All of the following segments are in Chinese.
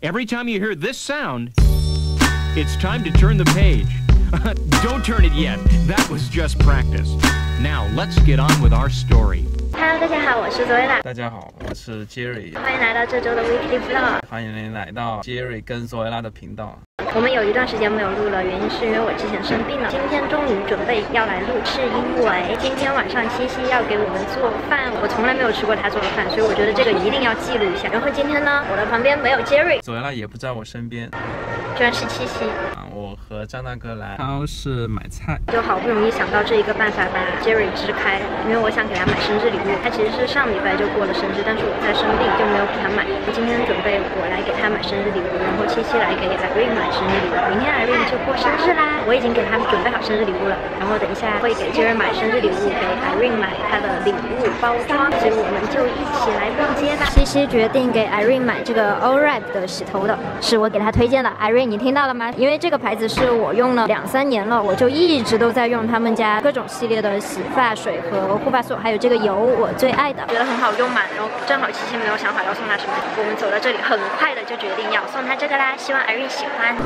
Every time you hear this sound, it's time to turn the page. Don't turn it yet. That was just practice. Now let's get on with our story. Hello， 大家好，我是 Zoella。 大家好，我是 Jerry。 欢迎来到这周的 Weekly Vlog。 欢迎您来到 Jerry 跟 Zoella 的频道。 我们有一段时间没有录了，原因是因为我之前生病了。今天终于准备要来录，是因为今天晚上七夕要给我们做饭，我从来没有吃过她做的饭，所以我觉得这个一定要记录一下。然后今天呢，我的旁边没有 Jerry，Zoella 也不在我身边， 居然是七夕。 我和张大哥来超市买菜， 就好不容易想到这一个办法把 Jerry 支开，因为我想给他买生日礼物。他其实是上礼拜就过了生日，但是我在生病就没有给他买。今天准备我来给他买生日礼物，然后七夕来给 Irene 买生日礼物。明天 Irene 就过生日啦，我已经给他们准备好生日礼物了。然后等一下会给 Jerry 买生日礼物，给 Irene 买他的礼物包装。所以我们就一起来逛街吧。七夕决定给 Irene 买这个 Allrap 的洗头的，是我给他推荐的。Irene 你听到了吗？因为这个牌子是我用了2-3年了，我就一直都在用他们家各种系列的洗发水和护发素，还有这个油我最爱的，觉得很好用嘛。然后正好七夕没有想好要送他什么，我们走到这里很快的就决定要送他这个啦，希望 Irene 喜欢。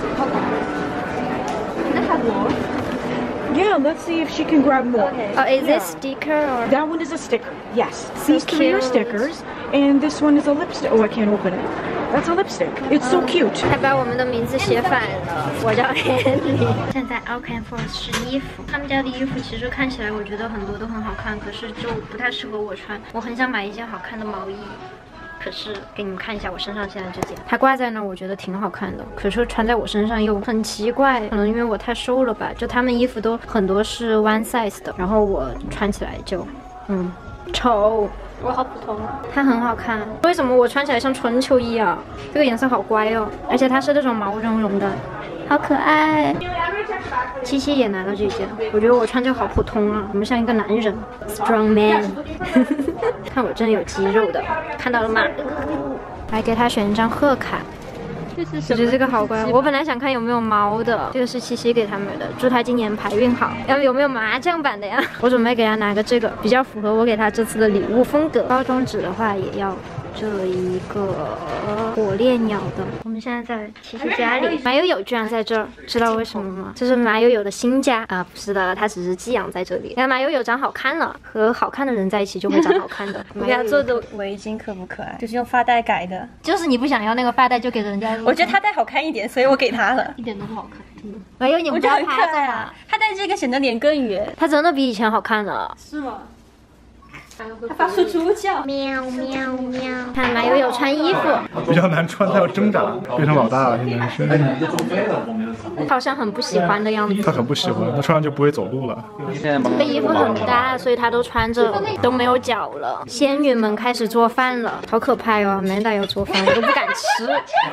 那还多 ？Yeah, let's see if she can grab more. Okay. Oh, is this sticker or? That one is a sticker, yes. So These three are stickers, and this one is a lipstick. Oh, I can't open it. That's a lipstick. It's so cute. 他把我们的名字写反了，我叫 Henry。现在 Alcan Force 是衣服，他们家的衣服其实看起来我觉得很多都很好看，可是就不太适合我穿。我很想买一件好看的毛衣。可是给你们看一下我身上现在这件，它挂在那儿，我觉得挺好看的。可是穿在我身上又很奇怪，可能因为我太瘦了吧。就他们衣服都很多是 one size 的，然后我穿起来就，丑。我好普通啊。它很好看，为什么我穿起来像春秋衣啊？这个颜色好乖哦，而且它是那种毛茸茸的，好可爱。七夕也拿到这件，我觉得我穿就好普通啊，怎么像一个男人 ，strong man。看我真有肌肉的，看到了吗？来给他选一张贺卡。我觉得这个好乖，我本来想看有没有猫的，这个是七夕给他买的，祝他今年财运好。要有没有麻将版的呀？我准备给他拿个这个，比较符合我给他这次的礼物风格。包装纸的话也要这一个火烈鸟的。我们现在在七夕家里，马友友居然在这儿，知道为什么吗？这是马友友的新家啊，不是的，他只是寄养在这里。但马友友长好看了，和好看的人在一起就会长好看的。 我给他做的围巾可不可爱？就是用发带改的。 就是你不想要那个发带，就给人家。 我觉得他戴好看一点，所以我给他了。 一点都不好看，真的。马友，你们家很可爱啊！他戴这个显得脸更圆。 他真的比以前好看了。 是吗？他发出猪叫， 喵喵喵！看马友友穿衣服比较难穿，他要挣扎，变成老大了，现在是。 好像很不喜欢的样子。 他很不喜欢，他穿上就不会走路了。 这衣服很大，所以他都穿着都没有脚了。仙女们开始做饭了，好可怕哟！Amanda 要做饭，我都不敢吃。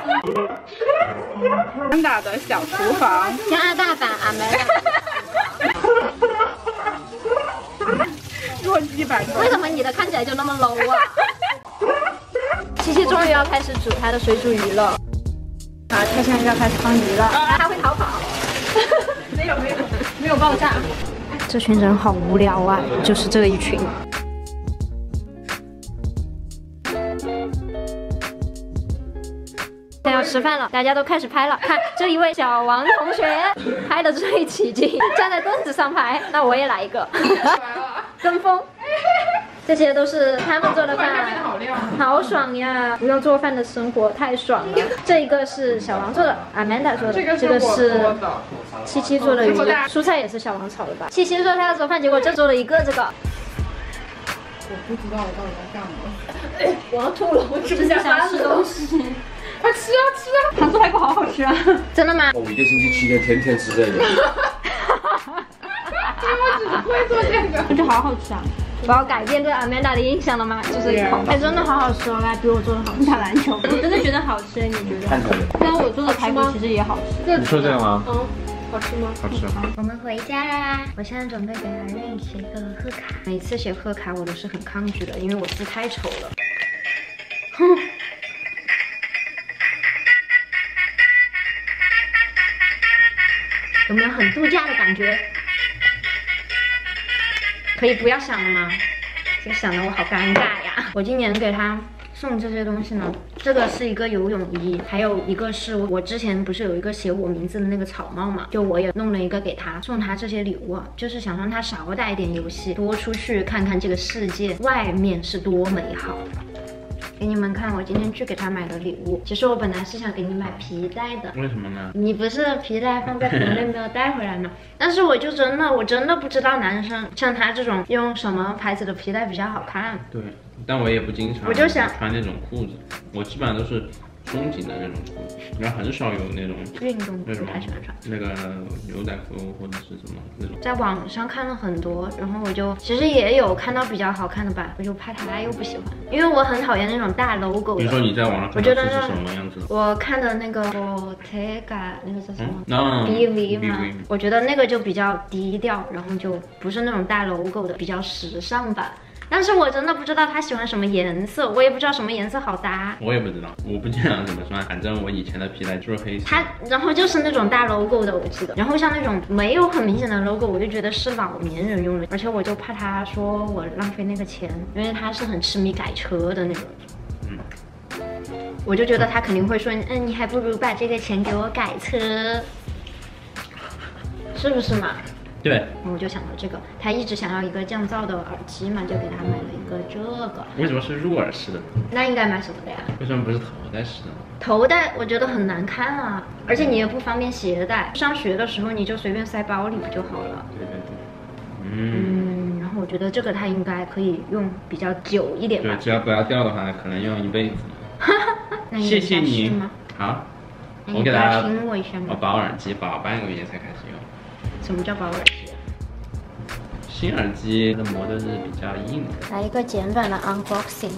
加拿大的小厨房， 加拿大版 Amanda。为什么你的看起来就那么 low 啊？七夕终于要开始煮她的水煮鱼了。啊，她现在要开始放鱼了，她会逃跑。没有爆炸。这群人好无聊啊，就是这一群。现在要吃饭了，大家都开始拍了。看这一位小王同学拍的最起劲，站在凳子上拍。那我也来一个。跟风，这些都是他们做的饭，好爽呀！不用做饭的生活太爽了。这一个是小王做的 ，Amanda 做的，这个是七夕做的鱼，蔬菜也是小王炒的吧？七夕说他要做饭，结果就做了一个这个。 我不知道我到底在干嘛。 我要吐了，我是不是想吃东西？ 快吃啊吃啊！糖醋排骨好好吃啊！ 真的吗？ 我一个星期7天，天天吃这个。 因为我只会做这个，我觉得好好吃啊！ 我要改变对 Amanda 的印象了吗？就是一口，哎，真的好好吃哦，比我做的好吃。 打篮球，我真的觉得好吃，你觉得？ 看起来。 但我做的排骨其实也好吃。 你说这样吗？ 好吃吗？ 好吃。 我们回家啦！我现在准备给 Irene 写个贺卡。每次写贺卡我都是很抗拒的，因为我字太丑了。哼。有没有很度假的感觉？可以不要想了吗？这个想的我好尴尬呀！我今年给他送这些东西呢？这个是一个游泳衣，还有一个是我之前不是有一个写我名字的那个草帽嘛，就我也弄了一个给他，送他这些礼物，就是想让他少打一点游戏，多出去看看这个世界外面是多美好。给你们看我今天去给他买的礼物。其实我本来是想给你买皮带的， 为什么呢？ 你不是皮带放在国内没有带回来呢？但是我真的不知道男生像他这种用什么牌子的皮带比较好看。 对，但我也不经常， 我就想穿那种裤子，我基本上都是松紧的那种裤子，然后很少有那种运动裤，太喜欢穿那个牛仔裤或者是什么那种。 在网上看了很多，然后我就其实也有看到比较好看的吧，我就怕他又不喜欢，因为我很讨厌那种大 logo 的。 比如说你在网上看到是什么样子的？ 我看的那个 Bottega 那个叫什么 ？BV 嘛，我觉得那个就比较低调，然后就不是那种大 logo 的，比较时尚吧。但是我真的不知道他喜欢什么颜色，我也不知道什么颜色好搭。 我也不知道，我不经常怎么穿，反正我以前的皮带就是黑色。 然后就是那种大 logo 的，我记得。然后像那种没有很明显的 logo， 我就觉得是老年人用的，而且我就怕他说我浪费那个钱，因为他是很痴迷改车的那种。我就觉得他肯定会说，你还不如把这个钱给我改车，是不是嘛？ 对， 我就想到这个，他一直想要一个降噪的耳机嘛，就给他买了一个这个。 为什么是入耳式的？ 那应该买什么的呀？ 为什么不是头戴式的？ 头戴我觉得很难看啊，而且你也不方便携带。上学的时候你就随便塞包里不就好了？ 对。 然后我觉得这个它应该可以用比较久一点吧。 对，只要不要掉的话，可能用一辈子。 那你谢谢你。 吗？ 好， 我给大家听我一下吗？ 我保耳机保半个月才开始用。 什么叫保耳机？ 新耳机的膜都是比较硬的。 来一个简短的 unboxing。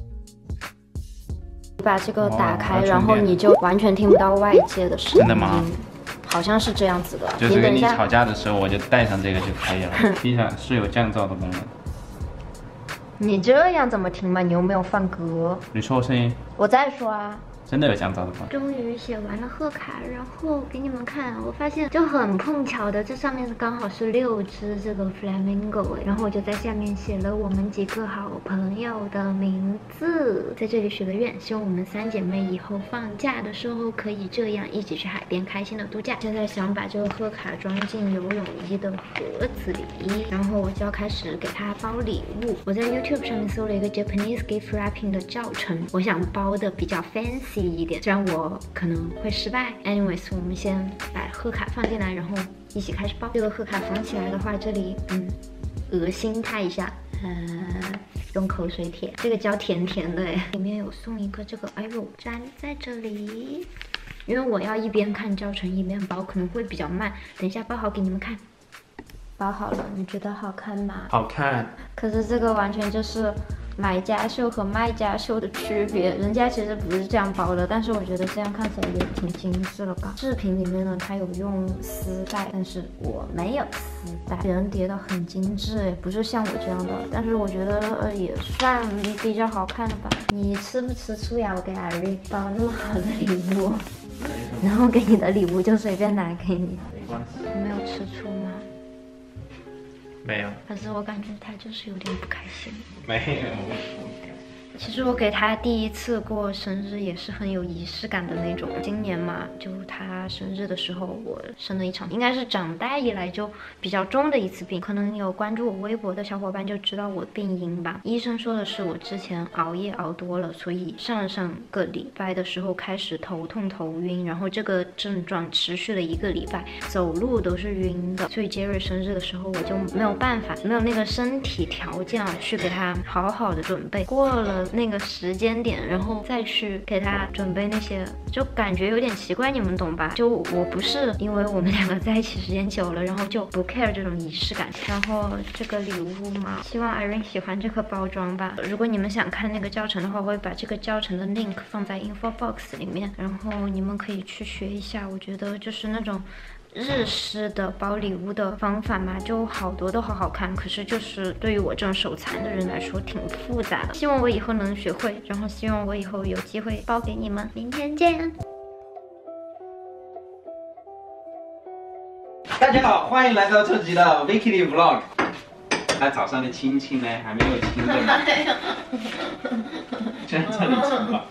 你把这个打开，然后你就完全听不到外界的声音。真的吗？好像是这样子的。 就是跟你吵架的时候，我就带上这个就可以了。听起来是有降噪的功能。 你这样怎么听嘛？你又没有放歌。 你说我声音？ 我再说啊。真的有降噪的功能。 终于写完了贺卡，然后给你们看，我发现就很碰巧的，这上面刚好是6只这个 flamingo， 然后我就在下面写了我们几个好朋友的名字，在这里许了愿，希望我们3姐妹以后放假的时候可以这样一起去海边开心的度假。现在想把这个贺卡装进游泳衣的盒子里，然后我就要开始给她包礼物。我在 YouTube 上面搜了一个 Japanese gift wrapping 的教程，我想包的比较 fancy一点，虽然我可能会失败。anyways， 我们先把贺卡放进来，然后一起开始包。这个贺卡缝起来的话，这里恶心它一下，用口水舔，这个胶甜甜的哎，里面有送一个这个，哎呦，粘在这里。因为我要一边看教程一边包，可能会比较慢。等一下包好给你们看。包好了，你觉得好看吗？ 好看。 可是这个完全就是买家秀和卖家秀的区别，人家其实不是这样包的，但是我觉得这样看起来也挺精致了吧。视频里面呢，它有用丝带，但是我没有丝带，别人叠的很精致哎，不是像我这样的，但是我觉得也算比较好看了吧。你吃不吃醋呀？我给艾瑞包那么好的礼物，然后给你的礼物就随便拿给你， 没关系。 你没有吃醋吗？ 没有， 可是我感觉他就是有点不开心。 没有。 其实我给他第一次过生日也是很有仪式感的那种。今年嘛，就他生日的时候，我生了一场应该是长大以来就比较重的一次病。可能有关注我微博的小伙伴就知道我病因吧。医生说的是我之前熬夜熬多了，所以上个礼拜的时候开始头痛头晕，然后这个症状持续了1个礼拜，走路都是晕的。所以杰瑞生日的时候我就没有办法，没有那个身体条件去给他好好的准备。过了那个时间点，然后再去给他准备那些，就感觉有点奇怪，你们懂吧？就我不是因为我们2个在一起时间久了，然后就不 care 这种仪式感。然后这个礼物嘛，希望 Irene 喜欢这个包装吧。如果你们想看那个教程的话，我会把这个教程的 link 放在 info box 里面，然后你们可以去学一下。我觉得就是那种日式的包礼物的方法嘛，就好多都好好看，可是就是对于我这种手残的人来说挺复杂的。希望我以后能学会，然后希望我以后有机会包给你们。明天见。 大家好，欢迎来到这集的 Vicky Vlog。 那早上的亲亲呢？还没有亲的吗？先这里亲吧。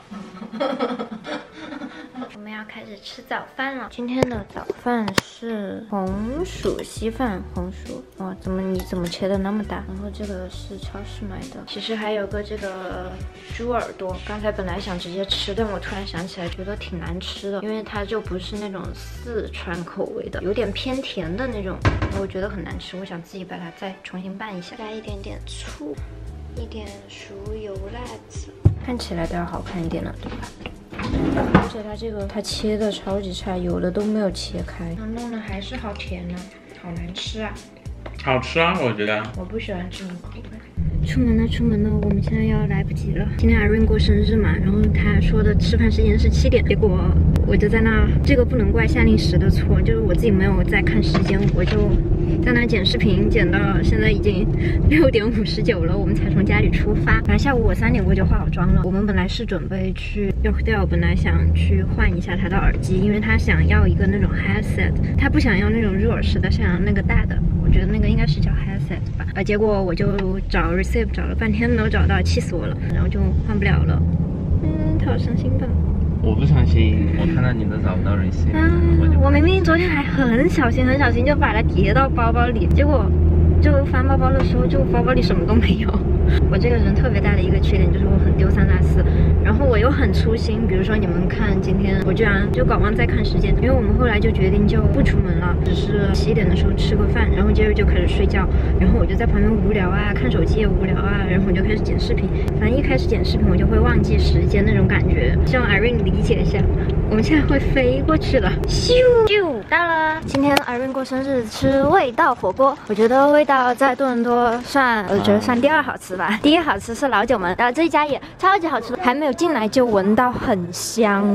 我们要开始吃早饭了。今天的早饭是红薯稀饭，红薯哇，你怎么切的那么大？然后这个是超市买的，其实还有个这个猪耳朵，刚才本来想直接吃，但我突然想起来，觉得挺难吃的，因为它就不是那种四川口味的，有点偏甜的那种，我觉得很难吃，我想自己把它再重新拌一下，加一点点醋，一点熟油辣子，看起来都要好看一点了，对吧？而且它切的超级差，有的都没有切开，弄的还是好甜呢，好难吃啊！ 好吃啊，我觉得。我不喜欢这种口味。出门了，我们现在要来不及了。今天Irene过生日嘛，然后他说的吃饭时间是7点，结果我就在那，这个不能怪夏令时的错，就是我自己没有在看时间，我就在那剪视频，剪到现在已经6点59了，我们才从家里出发。反正下午我3点过就化好妆了。我们本来是准备去 Yorkdale， 本来想去换一下他的耳机，因为他想要一个那种 headset， 他不想要那种入耳式的，想要那个大的。我觉得那个应该是叫 headset 吧。结果我就找 receipt 找了半天没有找到，气死我了，然后就换不了了。他好伤心吧？ 我不相信，我看到你都找不到 receipt。 我明明昨天还很小心就把它叠到包包里，结果就翻包包的时候，就包包里什么都没有。我这个人特别大的一个缺点就是我很丢三落四，然后我又很粗心。比如说你们看今天我居然就搞忘在看时间，因为我们后来就决定就不出门了，只是11点的时候吃个饭，然后接着就开始睡觉，然后我就在旁边无聊啊，看手机也无聊啊，然后我就开始剪视频。反正一开始剪视频我就会忘记时间那种感觉，希望 Irene 理解一下。我们现在会飞过去了，咻咻到了。今天 Irene 过生日，吃味道火锅。我觉得味道在多伦多我觉得算第2好吃吧。第1好吃是老九门，然后这一家也超级好吃，还没有进来就闻到很香。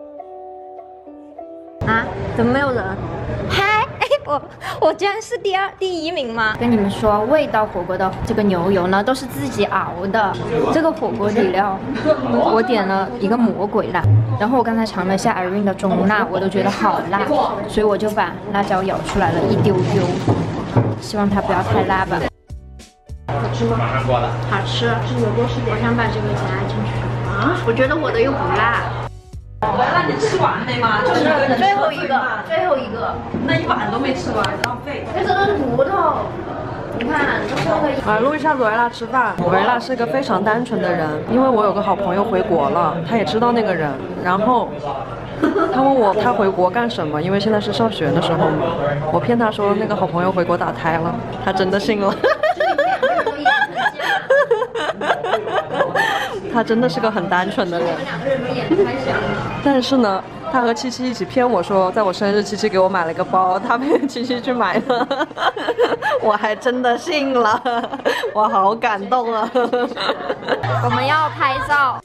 啊？怎么没有人？嗨！我居然是第一名吗？跟你们说，味道火锅的这个牛油呢，都是自己熬的。这个火锅底料，我点了一个魔鬼辣，然后我刚才尝了一下 Irene 的中辣，我都觉得好辣，所以我就把辣椒舀出来了一丢丢，希望它不要太辣吧。好吃吗？好吃。我想把这个加进去啊！我觉得我的又不辣。 那你吃完没吗？就是最后一个， 那一碗都没吃完，浪费。 这都是骨头，你看，都剩了一。 录一下罗伊拉吃饭。罗伊拉是一个非常单纯的人，因为我有个好朋友回国了，他也知道那个人，然后他问我他回国干什么，因为现在是上学的时候嘛，我骗他说那个好朋友回国打胎了，他真的信了。他真的是个很单纯的人，但是呢，他和七七一起骗我说，在我生日，七七给我买了个包，他骗七七去买了，我还真的信了，我好感动啊！ 我们要拍照，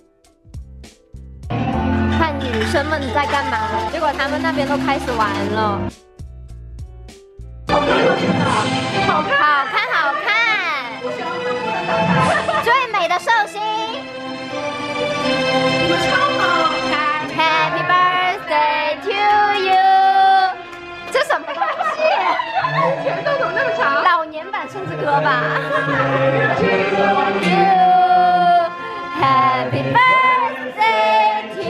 看女生们在干嘛，结果他们那边都开始玩了。好看，最美的寿星。Happy birthday to you！ 这什么东西？全都怎么那么长？老年版圣之歌吧。Happy birthday to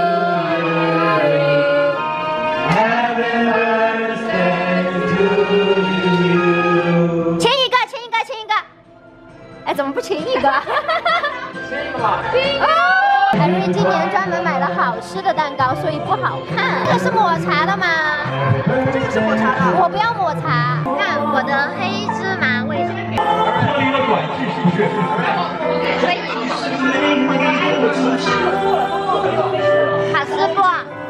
you！ 亲一个。哎，怎么不亲一个？亲一个吧。Irene 今年专门买了好吃的蛋糕，所以不好看。这个是抹茶的吗？这个是抹茶的。我不要抹茶。看我的黑芝麻味。可以。卡斯布。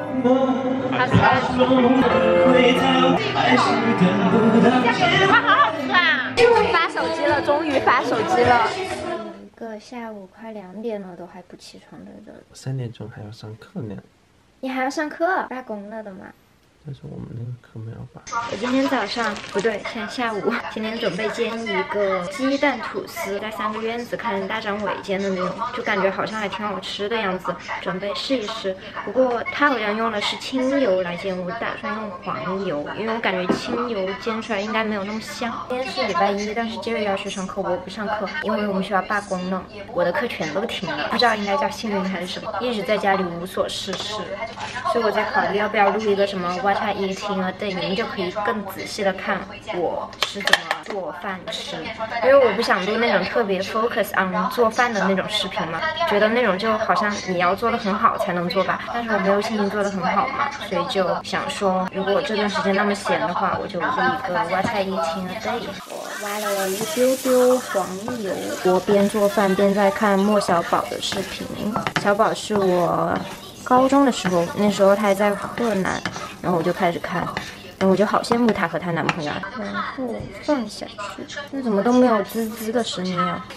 哇，好好吃啊！发手机了，终于发手机了。个下午快2点了，都还不起床的人。 3点钟还要上课呢。 你还要上课？罢工了的吗？ 但是我们那个课没有发。 我今天早上不对，现在下午，今天准备煎一个鸡蛋吐司，在3个院子看大张伟煎的那种，就感觉好像还挺好吃的样子，准备试一试。不过他好像用的是清油来煎，我打算用黄油，因为我感觉清油煎出来应该没有那么香。今天是礼拜一，但是Jerry要去上课，我不上课，因为我们学校罢工了，我的课全都停了，不知道应该叫幸运还是什么，一直在家里无所事事，所以我在考虑要不要录一个什么 What I Eating a Day， 你们就可以更仔细的看我是怎么做饭吃，因为我不想录那种特别 focus on 做饭的那种视频嘛，觉得那种就好像你要做的很好才能做吧，但是我没有心情做的很好嘛，所以就想说，如果我这段时间那么闲的话，我就录一个 What I Eating a Day。我挖了一丢丢黄油，我边做饭边在看莫小宝的视频。小宝是我高中的时候，那时候她还在河南，然后我就开始看，然后我就好羡慕她和她男朋友，然后放下去，这怎么都没有滋滋的声音啊？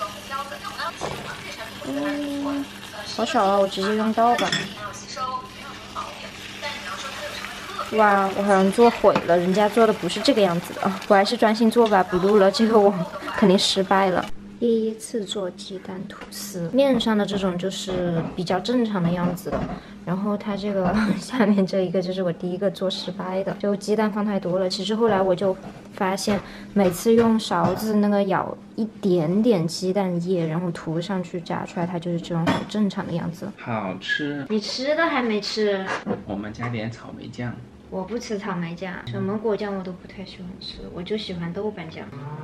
好少啊，我直接用刀吧。哇，我好像做毁了，人家做的不是这个样子的，我还是专心做吧，不录了，这个我肯定失败了。第一次做鸡蛋吐司，面上的这种就是比较正常的样子的，然后它这个下面这一个就是我第一个做失败的，就鸡蛋放太多了。其实后来我就发现，每次用勺子那个舀一点点鸡蛋液，然后涂上去炸出来，它就是这种很正常的样子。 好吃。 你吃的还没吃？ 我们加点草莓酱。 我不吃草莓酱，什么果酱我都不太喜欢吃，我就喜欢豆瓣酱。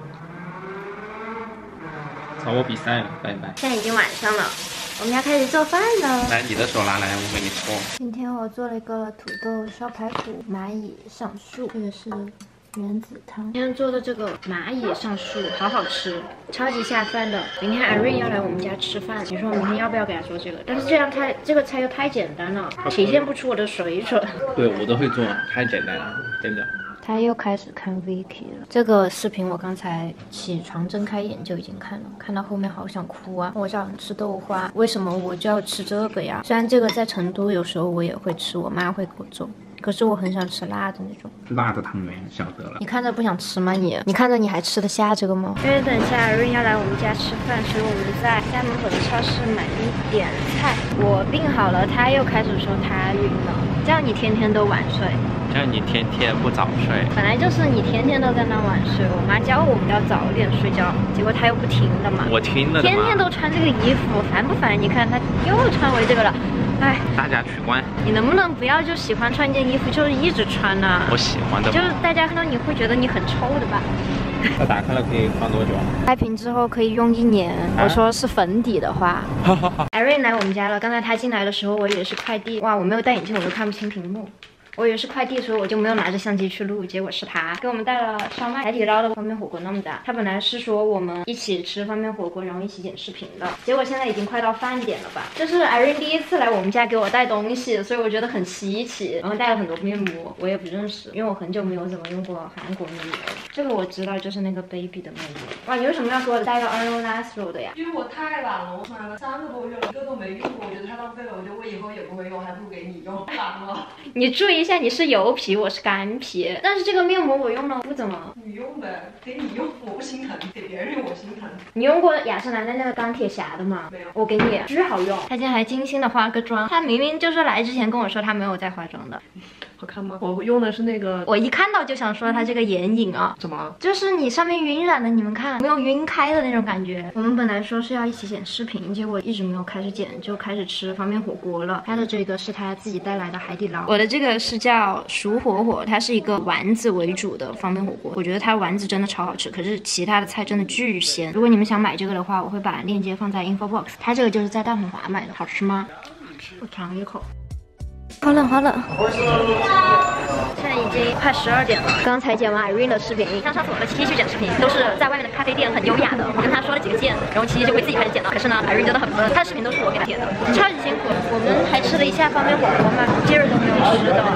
找我比赛了，拜拜。 现在已经晚上了，我们要开始做饭了。 来，你的手拿来，我给你搓。 今天我做了一个土豆烧排骨，蚂蚁上树，这个是原子汤。今天做的这个蚂蚁上树好好吃，超级下饭的。明天Irene要来我们家吃饭，你说我明天要不要给她做这个？但是这个菜又太简单了，体现不出我的水准。 对，我都会做，太简单了，真的。 他又开始看 Vicky 了。这个视频我刚才起床睁开眼就已经看了，看到后面好想哭啊！我想吃豆花，为什么我就要吃这个呀？虽然这个在成都有时候我也会吃，我妈会给我做，可是我很想吃辣的那种。 辣的汤圆晓得了。 你看着不想吃吗你？你看着你还吃得下这个吗？因为等下Irene要来我们家吃饭，所以我们在家门口的超市买了一点菜。我病好了，他又开始说他晕了，这样你天天都晚睡。 这样你天天不早睡， 本来就是你天天都在那晚睡，我妈教我们要早点睡觉，结果她又不听的嘛。 我听了的嘛。天天都穿这个衣服，烦不烦？你看她又穿回这个了，哎。 大家取关。 你能不能不要就喜欢穿一件衣服就是一直穿呢？ 我喜欢的。 就是大家看到你会觉得你很臭的吧？ 它打开了可以放多久啊？ 开瓶之后可以用1年。我说是粉底的话。Irene 来我们家了，刚才她进来的时候我以为是快递，哇，我没有戴眼镜我都看不清屏幕。我以为是快递，所以我就没有拿着相机去录，结果是他给我们带了烧麦、海底捞的方便火锅那么大。他本来是说我们一起吃方便火锅，然后一起剪视频的，结果现在已经快到饭点了吧。这是 Irene 第一次来我们家给我带东西，所以我觉得很稀奇。然后带了很多面膜，我也不认识，因为我很久没有怎么用过韩国面膜了。这个我知道，就是那个 baby 的面膜。哇，你为什么要给我带个 Arnold Natural 的呀？ 因为我太懒了，我买了3个多月了，一个都没用过，我觉得太浪费了，我觉得我以后也不会用，还不如给你用，懒了。 你注意一下，你是油皮，我是干皮，但是这个面膜我用了不怎么。 你用呗，给你用我不心疼，给别人用我心疼。 你用过雅诗兰黛那个钢铁侠的吗？ 没有。 我给你，巨好用。他今天还精心的化个妆，他明明就是来之前跟我说他没有在化妆的。 好看吗？我用的是那个， 我一看到就想说它这个眼影啊， 怎么了？ 就是你上面晕染的，你们看没有晕开的那种感觉。我们本来说是要一起剪视频，结果一直没有开始剪，就开始吃方便火锅了。他的这个是他自己带来的海底捞，我的这个是叫熟火火，它是一个丸子为主的方便火锅。我觉得它丸子真的超好吃，可是其他的菜真的巨鲜。如果你们想买这个的话，我会把链接放在 info box。它这个就是在大统华买的，好吃吗？我尝一口。好冷好冷，现在已经快12点了。刚才剪完 Irene 的视频，像上次我和七七去剪视频，都是在外面的咖啡店，很优雅的。我跟他说了几个键，然后七七就会自己开始剪了。可是呢 ，Irene 真的很笨，他的视频都是我给他剪的，超级辛苦。我们还吃了一下方便火锅嘛，Jerry 都没有吃的，他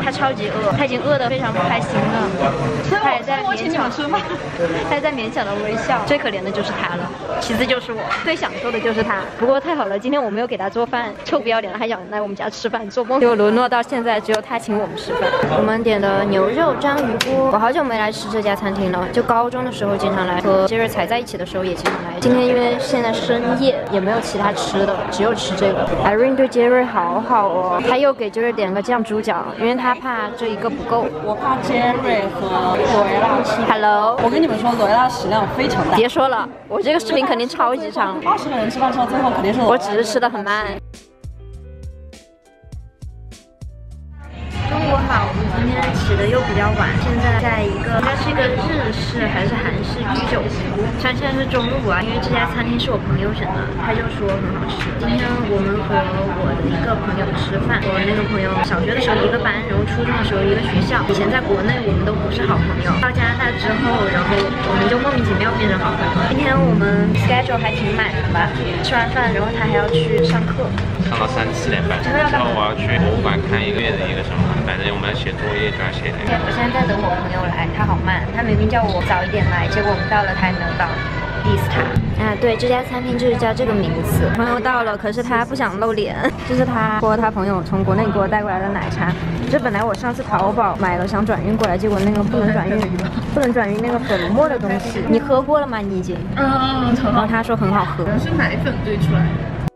他超级饿，他已经饿得非常不开心了，他还在勉强吃饭，他还在勉强的微笑。最可怜的就是他了，其次就是我，最享受的就是他。不过太好了，今天我没有给他做饭，臭不要脸的还想来我们家吃饭，做梦。就沦落到现在，只有他请我们吃饭。我们点的牛肉章鱼锅，我好久没来吃这家餐厅了，就高中的时候经常来，和杰瑞才在一起的时候也经常来。今天因为现在深夜，也没有其他吃的，只有吃这个。Irene 对杰瑞好好哦，他又给杰瑞点个酱猪脚，因为他怕这一个不够。 我怕杰瑞和罗维拉吃。 Hello， 我跟你们说，罗维拉食量非常大。 别说了，我这个视频肯定超级长。 20个人吃饭之后，最后肯定是我只是吃的很慢。中午好，我们今天起的又比较晚，现在在一个应该是一个日式还是韩式居酒屋。虽然现在是中午啊，因为这家餐厅是我朋友选的，他就说很好吃。今天我们和我的一个朋友吃饭，我那个朋友小学的时候一个班，然后初中的时候一个学校。以前在国内我们都不是好朋友，到加拿大之后，然后我们就莫名其妙变成好朋友。今天我们 schedule 还挺满的吧？吃完饭，然后他还要去上课， 上到3、4点半，之后我要去博物馆看1个月的一个什么，反正我们要写作业就要写那个。 我现在在等我朋友来，他好慢，他明明叫我早一点来，结果我们到了他还没有到。diss 他啊，对，这家餐厅就是叫这个名字。朋友到了，可是他不想露脸。这是他和他朋友从国内给我带过来的奶茶。这本来我上次淘宝买了想转运过来，结果那个不能转运，不能转运那个粉末的东西。你喝过了吗？你已经？然后他说很好喝。 是奶粉兑出来的。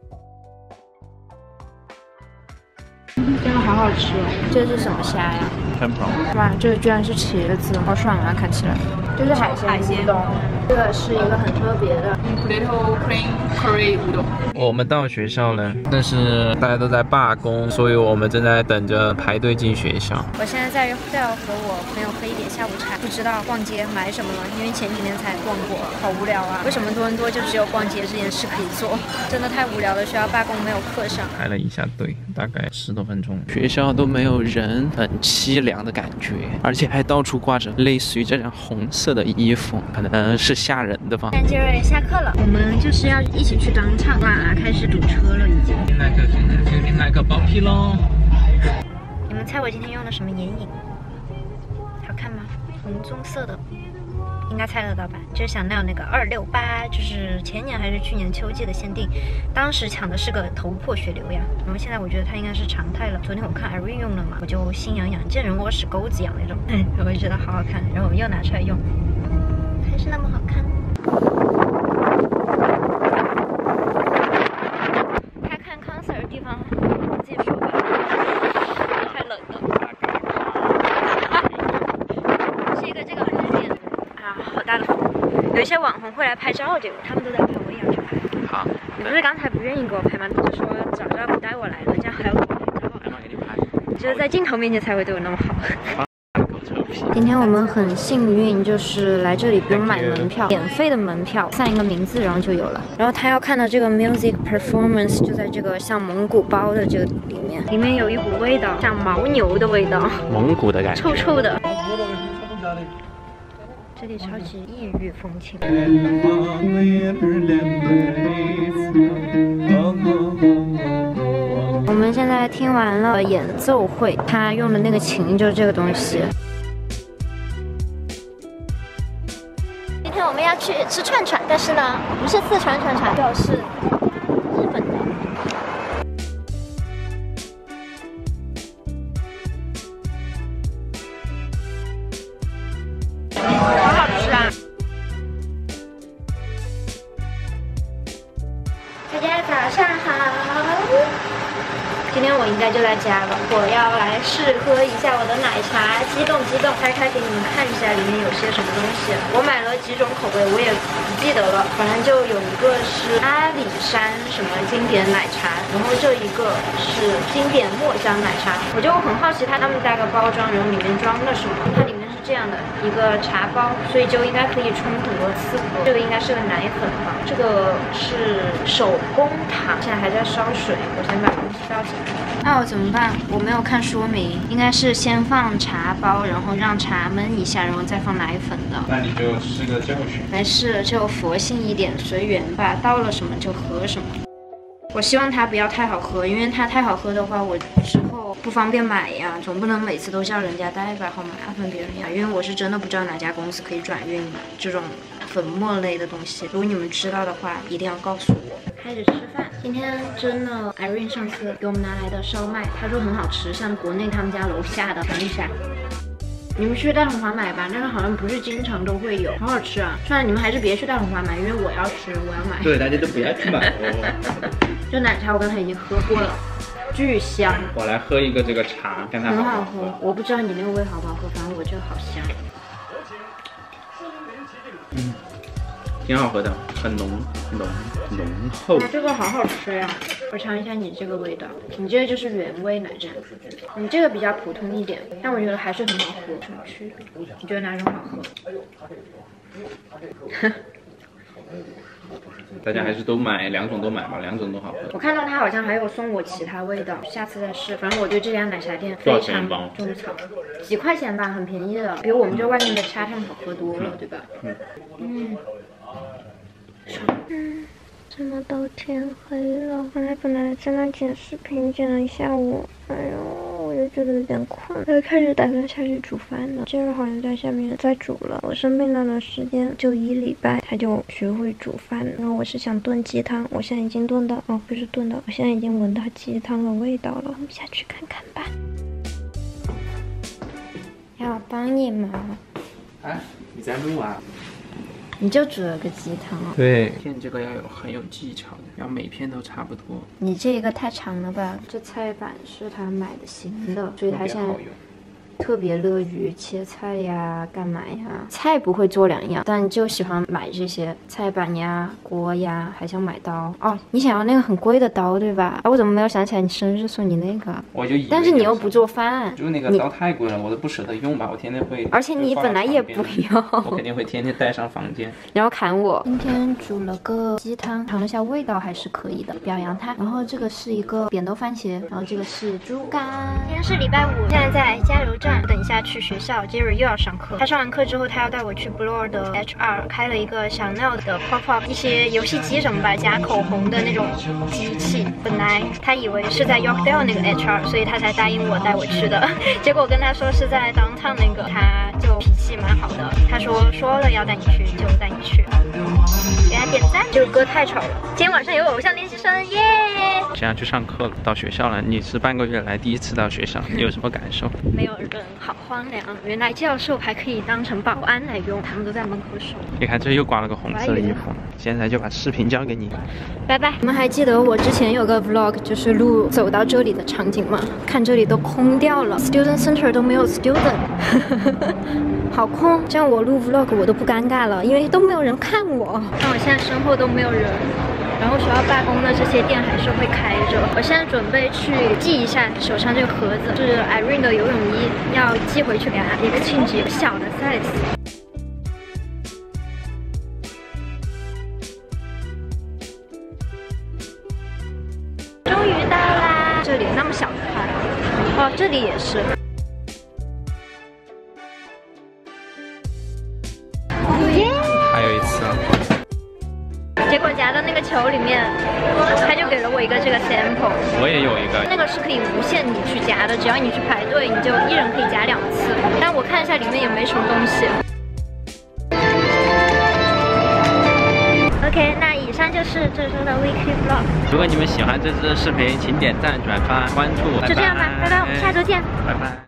真的好好吃哦！ 这是什么虾呀？ tempura。 哇，这个居然是茄子，好爽啊！看起来就是海鲜乌冬。这个是一个很特别的 potato cream curry 乌冬。 我们到学校了，但是大家都在罢工，所以我们正在等着排队进学校。 我现在在 hotel 和我朋友喝一点下午茶，不知道逛街买什么了，因为前几天才逛过，好无聊啊！为什么多伦多就只有逛街这件事可以做？真的太无聊了，学校罢工没有课上。 排了一下队，大概10多分钟，学校都没有人，很凄凉的感觉，而且还到处挂着类似于这样红色的衣服，可能是吓人的吧。 看杰瑞下课了，我们就是要一起去当场哇，开始堵车了已经。 另外一个包皮喽。 你们猜我今天用的什么眼影？好看吗？红棕色的。应该猜得到吧？就是香奈儿那个268，就是前年还是去年秋季的限定，当时抢的是个头破血流呀。然后现在我觉得它应该是常态了。昨天我看 Irene 用了嘛，我就心痒痒，见人我使钩子痒那种，然后就觉得好好看，然后我又拿出来用，还是那么好看。他看 concert 的地方，自己说吧，太冷了。是一个这个很经典的。好大的风，有一些网红会来拍照的，他们都在拍，我也要去拍。 好， 你不是刚才不愿意给我拍吗？你就说早知道不带我来了，这样还要给我拍照。 给你拍。 就是在镜头面前才会对我那么好。今天我们很幸运，就是来这里不用买门票，免费的门票，sign一个名字然后就有了。然后他要看的这个 music performance 就在这个像蒙古包的这个里面，里面有一股味道，像牦牛的味道， 蒙古的感觉， 臭臭的。这里超级异域风情。我们现在听完了演奏会，他用的那个琴就是这个东西。今天我们要去吃串串，但是呢，不是四川串串，就是日本的。大家早上好，今天我应该就在家了，我要来试喝一下我的奶茶，激动激动，开给你们看一下里面有些什么东西。我买了几种口味，我也不记得了，反正就有一个是阿里山什么经典奶茶，然后这一个是经典墨香奶茶，我就很好奇他们带个包装，然后里面装了什么，它里面是这样的一个茶包，所以就应该可以冲很多次喝。这个应该是个奶粉吧，这个是手工糖，现在还在烧水，我先把东西倒进来。哦，怎么办？我没有看说明，应该是先放茶包，然后让茶焖一下，然后再放奶粉的。 那你就是个教训。 没事，就佛性一点，随缘吧，到了什么就喝什么。我希望它不要太好喝，因为它太好喝的话，我之后候不方便买呀，总不能每次都叫人家带吧，好麻烦别人呀。因为我是真的不知道哪家公司可以转运这种粉末类的东西，如果你们知道的话，一定要告诉我。开始吃饭，今天真的 Irene 上次给我们拿来的烧麦，他说很好吃，像国内他们家楼下的，等一下。你们去大统华买吧，但是好像不是经常都会有，好好吃啊！算了，你们还是别去大统华买，因为我要吃，我要买。 对，大家都不要去买哦。 这奶茶我刚才已经喝过了，巨香。 我来喝一个这个茶，看它很好喝。我不知道你那个味好不好喝，反正我这个好香。 挺好喝的，很浓厚。 这个好好吃呀！我尝一下你这个味道，你这个就是原味奶茶，你这个比较普通一点，但我觉得还是很好喝。什么区别？你觉得哪种好喝？ 大家还是都买两种都买吧，两种都好喝。 我看到他好像还有送我其他味道，下次再试。反正我对这家奶茶店非常种草，几块钱吧，很便宜的，比我们这外面的茶汤好喝多了，对吧？这么都天黑了，本来在那剪视频，剪了一下午，哎呦，我就觉得有点困，我就开始打算下去煮饭了。杰瑞好像在下面在煮了。我生病那段时间就1礼拜，他就学会煮饭了。然后我是想炖鸡汤，我现在已经炖到，不是炖到，我现在已经闻到鸡汤的味道了。我们下去看看吧。要帮你吗？ 哎，你在录啊？ 你就煮了个鸡汤哦。 对，片这个要很有技巧的，要每片都差不多。 你这个太长了吧？这菜板是他买的新的，所以他现在特别乐于切菜呀，干嘛呀？菜不会做2样，但就喜欢买这些菜板呀、锅呀，还想买刀。哦，你想要那个很贵的刀对吧？我怎么没有想起来你生日送你那个？ 我就以为， 但是你又不做饭， 就那个刀太贵了，我都不舍得用吧，我天天会。 而且你本来也不用， 我肯定会天天带上房间， 然后砍我。今天煮了个鸡汤，尝了一下味道还是可以的，表扬它。然后这个是一个扁豆番茄，然后这个是猪肝。今天是礼拜5，现在在加油站。等一下去学校 ，Jerry 又要上课。他上完课之后，他要带我去 Blur 的 HR 开了一个Chanel的 pop-up 一些游戏机什么吧，加口红的那种机器。本来他以为是在 Yorkdale 那个 HR， 所以他才答应我带我去的。结果我跟他说是在 Downtown 那个，他就脾气蛮好的。他说了要带你去就带你去。给他点赞。这个歌太吵了。今天晚上有偶像练习生，耶！ 现在去上课了，到学校了。你是半个月来第一次到学校，你有什么感受？ 没有人，好荒凉。原来教授还可以当成保安来用，他们都在门口守。 你看，这又挂了个红色的衣服。现在就把视频交给你， 拜拜。你们还记得我之前有个 vlog， 就是录走到这里的场景吗？看这里都空掉了 ，Student Center 都没有 student， 好空。这样我录 vlog 我都不尴尬了，因为都没有人看我。但我现在身后都没有人。然后学校罢工的这些店还是会开着。我现在准备去寄一下手上这个盒子，是 Irene 的游泳衣，要寄回去给她一个庆祝，小的 size。终于到啦！这里那么小的块，哦，这里也是。 还有一次。 结果夹到那个球里面，他就给了我一个这个 sample。 我也有一个。那个是可以无限你去夹的，只要你去排队，你就一人可以夹2次。但我看一下里面也没什么东西。OK， 那以上就是这周的 Weekly Vlog。 如果你们喜欢这支视频，请点赞、转发、关注。 就这样吧，拜拜，我们下周见。 拜拜。